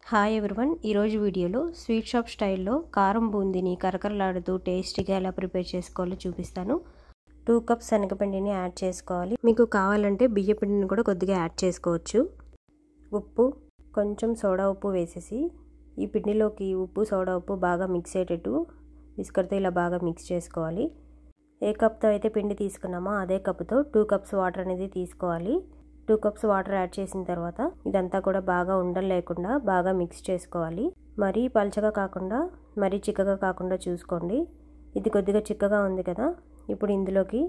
Hi everyone, ఈరోజు వీడియోలో sweet shop స్టైల్లో కారం బూందీని కరకరలాడుతూ టేస్టీగా ఎలా ప్రిపేర్ చేసుకోవాలో చూపిస్తాను. 2 కప్స్ శనగపిండిని యాడ్ చేసుకోవాలి. మీకు కావాలంటే బియ్య పిండిని కూడా కొద్దిగా యాడ్ చేసుకోవచ్చు. ఉప్పు, కొంచెం సోడా ఉప్పు వేసేసి ఈ పిండిలోకి ఉప్పు సోడా ఉప్పు బాగా మిక్స్ అయ్యేటట్టు విస్కర్తో ఇలా బాగా మిక్స్ చేసుకోవాలి. ఏ కప్తో అయితే పిండి తీసుకున్నామో అదే కప్తో 2 కప్స్ వాటర్ అనేది తీసుకోవాలి. 2 కప్స్ వాటర్ యాడ్ చేసిన తర్వాత ఇదంతా కూడా బాగా ఉండలు లేకుండా బాగా మిక్స్ చేసుకోవాలి. మరీ పల్చగా కాకుండా మరీ చిక్కగా కాకుండా చూసుకోండి. ఇది కొద్దిగా చిక్కగా ఉంది కదా, ఇప్పుడు ఇందులోకి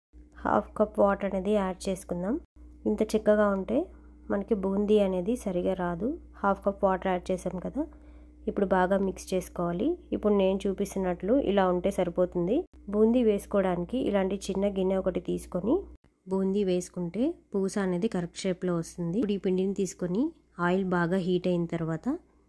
1/2 కప్ వాటర్ అనేది యాడ్ చేసుకుందాం. ఇంత చిక్కగా ఉంటే మనకి బూందీ అనేది సరిగా రాదు. 1/2 కప్ వాటర్ యాడ్ చేసాం కదా, ఇప్పుడు బాగా మిక్స్ చేసుకోవాలి. ఇప్పుడు నేను చూపిస్తున్నట్లు ఇలా ఉంటే సరిపోతుంది. బూందీ వేసుకోవడానికి ఇలాంటి చిన్న గిన్నె ఒకటి తీసుకొని బూందీ వేసుకుంటే పూస అనేది కరెక్ట్ షేప్లో వస్తుంది. ఇప్పుడు ఈ పిండిని తీసుకొని ఆయిల్ బాగా హీట్ అయిన తర్వాత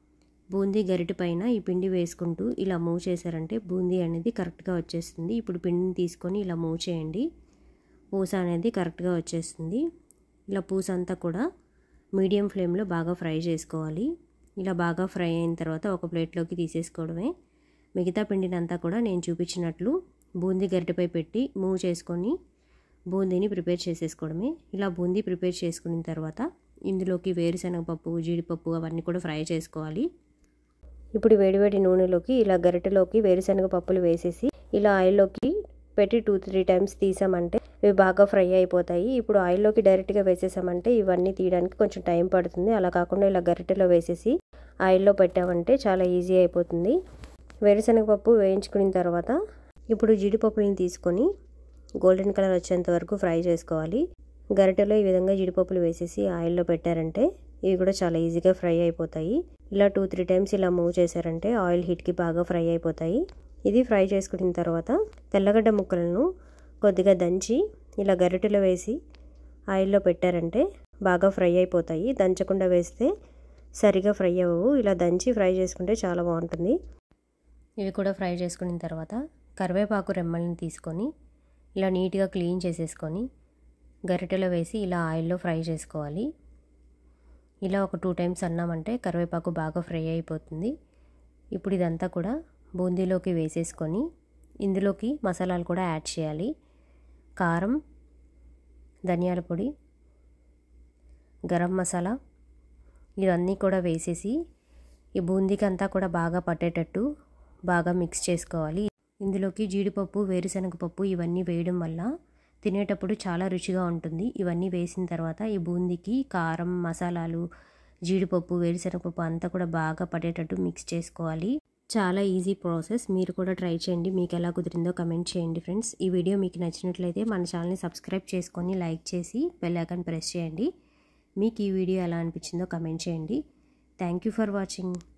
బూందీ గరిటె పైన ఈ పిండి వేసుకుంటూ ఇలా మూవ్ చేశారంటే బూందీ అనేది కరెక్ట్గా వచ్చేస్తుంది. ఇప్పుడు పిండిని తీసుకొని ఇలా మూవ్ చేయండి, పూస అనేది కరెక్ట్గా వచ్చేస్తుంది. ఇలా పూస అంతా కూడా మీడియం ఫ్లేమ్లో బాగా ఫ్రై చేసుకోవాలి. ఇలా బాగా ఫ్రై అయిన తర్వాత ఒక ప్లేట్లోకి తీసేసుకోవడమే. మిగతా పిండిని అంతా కూడా నేను చూపించినట్లు బూందీ గరిటెపై పెట్టి మూవ్ చేసుకొని బూందీని ప్రిపేర్ చేసేసుకోవడమే. ఇలా బూందీ ప్రిపేర్ చేసుకున్న తర్వాత ఇందులోకి వేరుశనగపప్పు, జీడిపప్పు అవన్నీ కూడా ఫ్రై చేసుకోవాలి. ఇప్పుడు వేడివేడి నూనెలోకి ఇలా గరిటెలోకి వేరుశనగపప్పులు వేసేసి ఇలా ఆయిల్లోకి పెట్టి 2-3 టైమ్స్ తీసామంటే ఇవి బాగా ఫ్రై అయిపోతాయి. ఇప్పుడు ఆయిల్లోకి డైరెక్ట్గా వేసేసామంటే ఇవన్నీ తీయడానికి కొంచెం టైం పడుతుంది. అలా కాకుండా ఇలా గరిటెలో వేసేసి ఆయిల్లో పెట్టామంటే చాలా ఈజీ అయిపోతుంది. వేరుశనగపప్పు వేయించుకున్న తర్వాత ఇప్పుడు జీడిపప్పులను తీసుకొని గోల్డెన్ కలర్ వచ్చేంత వరకు ఫ్రై చేసుకోవాలి. గరిటెలో ఈ విధంగా జీడిపప్పులు వేసేసి ఆయిల్లో పెట్టారంటే ఇవి కూడా చాలా ఈజీగా ఫ్రై అయిపోతాయి. ఇలా 2-3 టైమ్స్ ఇలా మూవ్ చేశారంటే ఆయిల్ హీట్కి బాగా ఫ్రై అయిపోతాయి. ఇది ఫ్రై చేసుకున్న తర్వాత తెల్లగడ్డ ముక్కలను కొద్దిగా దంచి ఇలా గరిటెలో వేసి ఆయిల్లో పెట్టారంటే బాగా ఫ్రై అయిపోతాయి. దంచకుండా వేస్తే సరిగా ఫ్రై అవ్వవు. ఇలా దంచి ఫ్రై చేసుకుంటే చాలా బాగుంటుంది. ఇవి కూడా ఫ్రై చేసుకున్న తర్వాత కరివేపాకు రెమ్మల్ని తీసుకొని ఇలా నీట్గా క్లీన్ చేసేసుకొని గరిటెలో వేసి ఇలా ఆయిల్లో ఫ్రై చేసుకోవాలి. ఇలా ఒక 2 టైమ్స్ అన్నామంటే కరివేపాకు బాగా ఫ్రై అయిపోతుంది. ఇప్పుడు ఇదంతా కూడా బూందీలోకి వేసేసుకొని ఇందులోకి మసాలాలు కూడా యాడ్ చేయాలి. కారం, ధనియాల పొడి, గరం మసాలా ఇవన్నీ కూడా వేసేసి ఈ బూందీకి అంతా కూడా బాగా పట్టేటట్టు బాగా మిక్స్ చేసుకోవాలి. ఇందులోకి జీడిపప్పు, వేరుశనగపప్పు ఇవన్నీ వేయడం వల్ల తినేటప్పుడు చాలా రుచిగా ఉంటుంది. ఇవన్నీ వేసిన తర్వాత ఈ బూందీకి కారం, మసాలాలు, జీడిపప్పు, వేరుశనగపప్పు అంతా కూడా బాగా పడేటట్టు మిక్స్ చేసుకోవాలి. చాలా ఈజీ ప్రాసెస్. మీరు కూడా ట్రై చేయండి. మీకు ఎలా కుదిరిందో కమెంట్ చేయండి ఫ్రెండ్స్. ఈ వీడియో మీకు నచ్చినట్లయితే మన ఛానల్ని సబ్స్క్రైబ్ చేసుకొని లైక్ చేసి బెల్ ఐకాన్ ప్రెస్ చేయండి. మీకు ఈ వీడియో ఎలా అనిపించిందో కమెంట్ చేయండి. Thank you for watching.